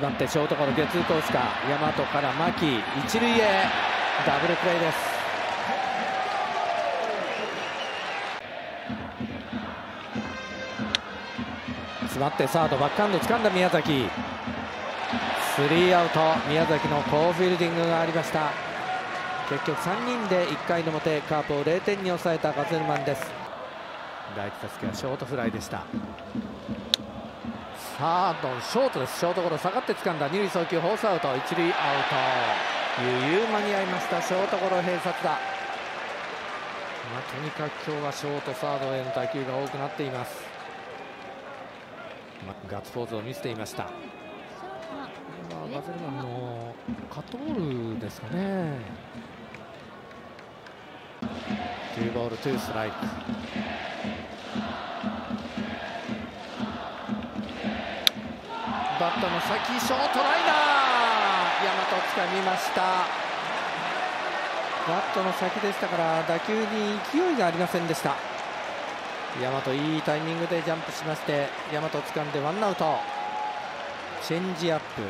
詰まってショートゴロゲッツーコースか、大和から牧一塁へダブルプレーです。詰まってサードバックハンド掴んだ宮崎、スリーアウト。宮崎の好フィールディングがありました。結局3人で1回の表カープを0点に抑えたガゼルマンです。第1打席はショートフライでした。サードショートです。ショートゴロ下がって掴んだ、二塁送球フォースアウト、一塁アウト。悠々間に合いました。ショートゴロ併殺だ。とにかく今日はショートサードへの打球が多くなっています。ガッツポーズを見せていました。ガゼルマンのカットボールですかね。2ボール2ストライク。バットの先ショートライナー、大和掴みました。バットの先でしたから打球に勢いがありませんでした。大和いいタイミングでジャンプしまして、大和掴んでワンアウト。チェンジアップ。